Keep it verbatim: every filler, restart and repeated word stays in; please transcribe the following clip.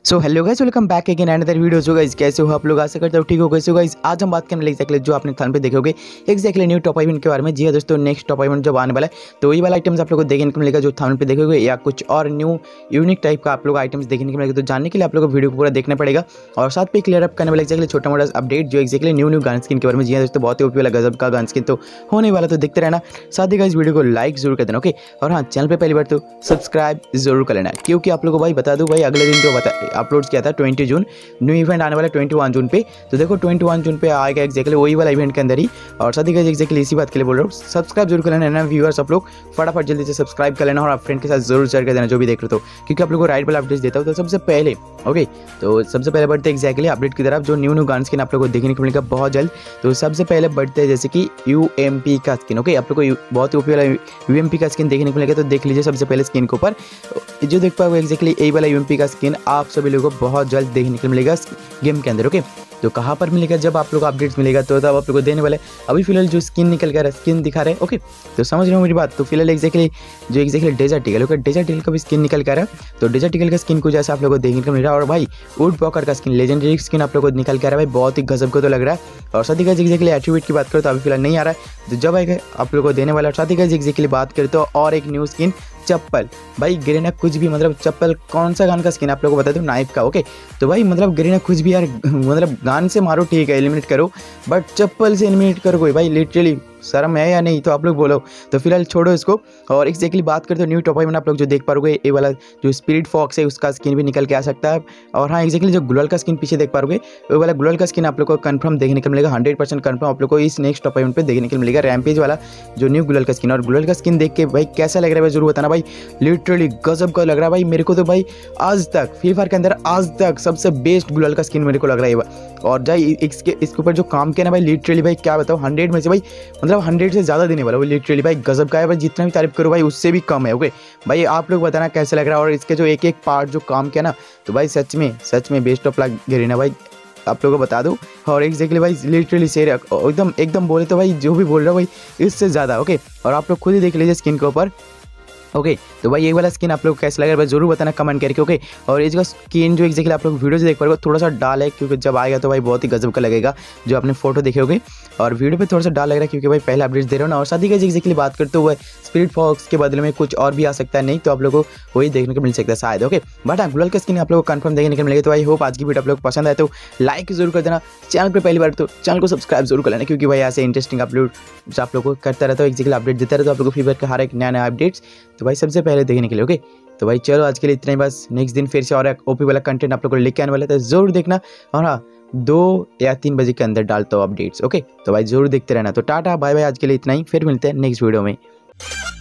सो hello guys, welcome back again another video. जो guys कैसे हो आप लोग, आशा करते हो ठीक हो। कैसे हो गाइस, आज हम बात करने एक्जैक्टली जो आपने थंब पे देखोगे एक्जैक्टली न्यू टॉप इवेंट के बारे में। जी हाँ दोस्तों, नेक्स्ट टॉप इवेंट जब आने वाला है तो वही वाला आइटम्स आप लोग को देखने को मिलेगा जो थंब पे देखोगे, या कुछ और न्यू यूनिक टाइप का आप लोग आइटम्स देखने को मिलेगा। तो जानने के लिए आप लोग को वीडियो को पूरा देखना पड़ेगा और साथ पे क्लियर अप करने वाला एक्जैक्टली छोटा मोटा अपडेट जो exactly new new gun skin के बारे में। जी हाँ दोस्तों, बहुत ही ओपी वाला गजब का गन स्किन तो होने वाला, तो देखते रहना। साथ ही गाइस वीडियो को लाइक जरूर कर देना, ओके। और हाँ, चैनल पे पहली बार तो सब्सक्राइब जरूर कर लेना, क्योंकि आप लोगों को भाई बता दूं भाई, अगले दिन जो बता अपलोड किया था ट्वेंटी जून, न्यू इवेंट आने वाला इक्कीस जून पे। तो देखो इक्कीस जून पे आएगा एक्जैक्टली वही वाला इवेंट के अंदर ही। और साथ ही गाइस एक्जैक्टली इसी बात के लिए बोल रहा हूँ, सब्सक्राइब जरूर कर लेना ना व्यूअर्स, आप लोग फटाफट जल्दी से सब्सक्राइब कर लेना और आप फ्रेंड के साथ जरूर शेयर कर देना जो भी देख रहे हो, क्योंकि आप लोग को राइट वाला अपडेट देता हूँ। तो सबसे पहले ओके, तो सबसे पहले बढ़ते हैं एक्जैक्टली अपडेट की तरफ, जो न्यू न्यू गन स्किन आप लोग को देखने को मिलेगा बहुत जल्द। तो सबसे पहले बढ़ते हैं जैसे कि यू एम पी का स्किन, ओके। आप लोग को बहुत ही ओपी वाला यू एम पी का स्किन देखने को मिलेगा। तो देख लीजिए सबसे पहले स्किन के ऊपर जो देख पाओगे एक्जैक्टली यही वाला यू एम पी का स्किन आप सभी लोगों को बहुत जल्द देखने को मिलेगा गेम के अंदर, ओके। तो कहाँ पर मिलेगा, जब आप लोग को अपडेट्स मिलेगा तो तब आप लोग को देने वाले। अभी फिलहाल जो स्किन निकल कर स्किन दिखा रहे हैं, ओके, तो समझ रहे हो मेरी बात। तो फिलहाल एक्जैक्टली जो exactly desert eagle, okay, desert eagle का भी स्किन निकल कर है। तो डेजर्ट ईगल का स्किन कुछ ऐसा आप लोग को देखने को मिल रहा है। और भाई वुड वॉकर का स्किन, लेजेंडरी स्किन आप लोग को निकल कर रहा है भाई, बहुत ही गजब को तो लग रहा है। और साथ ही गाइस एक्जैक्टली एट्रीब्यूट की बात करो तो अभी फिलहाल नहीं आ रहा है, तो जब आएगा आप लोग को देने वाला। साथ ही गाइस एक्जैक्टली बात करें तो और एक न्यू स्किन चप्पल, भाई गिरेना कुछ भी, मतलब चप्पल कौन सा गान का स्किन आप लोगों को बता दूं, नाइफ का, ओके। तो भाई मतलब गिरेना कुछ भी यार, मतलब गान से मारो ठीक है, एलिमिनेट करो, बट चप्पल से एलिमिनेट करो कोई, भाई लिटरली शर्म है या नहीं, तो आप लोग बोलो। तो फिलहाल छोड़ो इसको। और एक्जैक्टली बात करते हो न्यू टॉप इवेंट आप लोग जो देख पाओगे, ये वाला जो स्पिरिट फॉक्स है उसका स्किन भी निकल के आ सकता है। और हाँ, एक्जैक्टली जो ग्लोअल का स्किन पीछे देख पाओगे, वो वाला ग्लोअल का स्किन आप लोग को कंफर्म देखने को मिलेगा, हंड्रेड परसेंट कंफर्म आप लोग को इस नेक्स्ट टॉप इवेंट पे देखने को मिलेगा, रैम्पेज वाला जो न्यू ग्लोअल का स्किन। और ग्लोअल का स्किन देख के भाई कैसा लग रहा है भाई जरूर बताना भाई, लिटरली गजब का लग रहा है भाई मेरे को। तो भाई आज तक फ्री फायर के अंदर आज तक सबसे बेस्ट ग्लोअल का स्किन मेरे को लग रहा है। और जाए इसके इसके ऊपर जो काम किया ना भाई, लिटरली भाई क्या बताओ, हंड्रेड में से भाई मतलब हंड्रेड से ज़्यादा देने वाला वो, लिटरली भाई गजब का है भाई, जितना भी तारीफ करो भाई उससे भी कम है, ओके भाई। आप लोग बताना कैसा लग रहा है। और इसके जो एक एक पार्ट जो काम किया ना, तो भाई सच में सच में बेस्ट ऑफ लक गरीना भाई, आप लोगों को बता दूं। और एक्जैक्टली भाई लिटरली शेर एकदम एकदम बोले तो भाई जो भी बोल रहा हूँ भाई इससे ज़्यादा, ओके। और आप लोग खुद ही देख लीजिए स्किन के ऊपर, ओके okay, तो भाई ये वाला स्किन आप लोग कैसा लगा भाई जरूर बताना कमेंट करके, ओके okay? और इसका स्किन जो एक्जैक्टली आप लोग वीडियो से देख पाओगे थोड़ा सा डाल है, क्योंकि जब आएगा तो भाई बहुत ही गजब का लगेगा जो आपने फोटो देखे होगे। और वीडियो पे थोड़ा सा डाल लग रहा है क्योंकि भाई पहले अपडेट दे रहे हो ना। और साथ ही एक्जैक्टली बात करते हुए स्पिरिट फॉक्स के बदले में कुछ और भी आ सकता है, नहीं तो आप लोगों को वही देखने को मिल सकता है शायद, ओके। बट हाँ, ग्लोअल का स्किन आप लोग को कंफर्म देखने को मिलेगा। तो भाई होप आज की वीडियो आप लोग पसंद आए तो लाइक जरूर कर देना, चैनल पर पहली बार तो चैनल को सब्सक्राइब जरूर कर लेना, क्योंकि भाई ऐसे इंटरेस्टिंग अपलोड आप लोग को करता रहता हूँ, एक्जैक्टली अपडेट देता रहता हूँ आप लोग को फीवर का हर एक नया नया अपडेट्स। तो भाई सबसे पहले देखने के लिए, ओके। तो भाई चलो आज के लिए इतना ही बस, नेक्स्ट दिन फिर से और एक ओपी वाला कंटेंट आप लोग को लेके आने वाला है, तो जरूर देखना। और हाँ, दो या तीन बजे के अंदर डालता हूँ अपडेट्स, ओके। तो भाई जरूर देखते रहना। तो टाटा बाय बाय, आज के लिए इतना ही, फिर मिलते हैं नेक्स्ट वीडियो में।